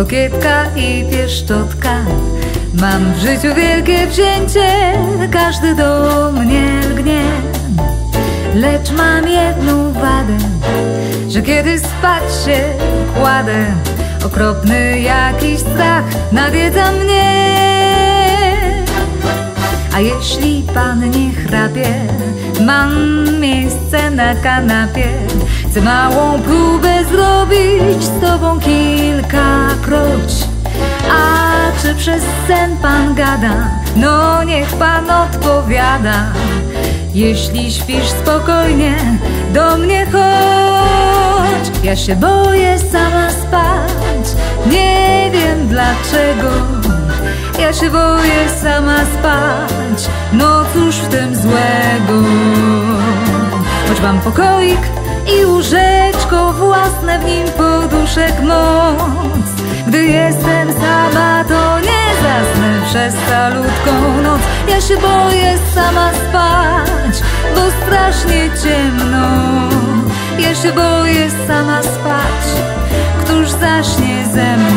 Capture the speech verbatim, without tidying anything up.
kokietka i pieszczotka. Mam w życiu wielkie wzięcie, każdy do mnie lgnie. Lecz mam jedną wadę, że kiedy spać się kładę, okropny jakiś strach nawiedza mnie. A jeśli pan nie chrapie, mam miejsce na kanapie. Chcę małą próbę zrobić z tobą kilkakroć. A czy przez sen pan gada? No niech pan odpowiada. Jeśli śpisz spokojnie, do mnie chodź. Ja się boję sama spać, nie wiem dlaczego. Ja się boję sama spać, no cóż w tym złego. Choć mam pokoik i łóżeczko własne, w nim poduszek moc. Gdy jestem sama, to nie zasnę przez calutką noc. Ja się boję sama spać, bo strasznie ciemno. Ja się boję sama spać, któż zaśnie ze mną?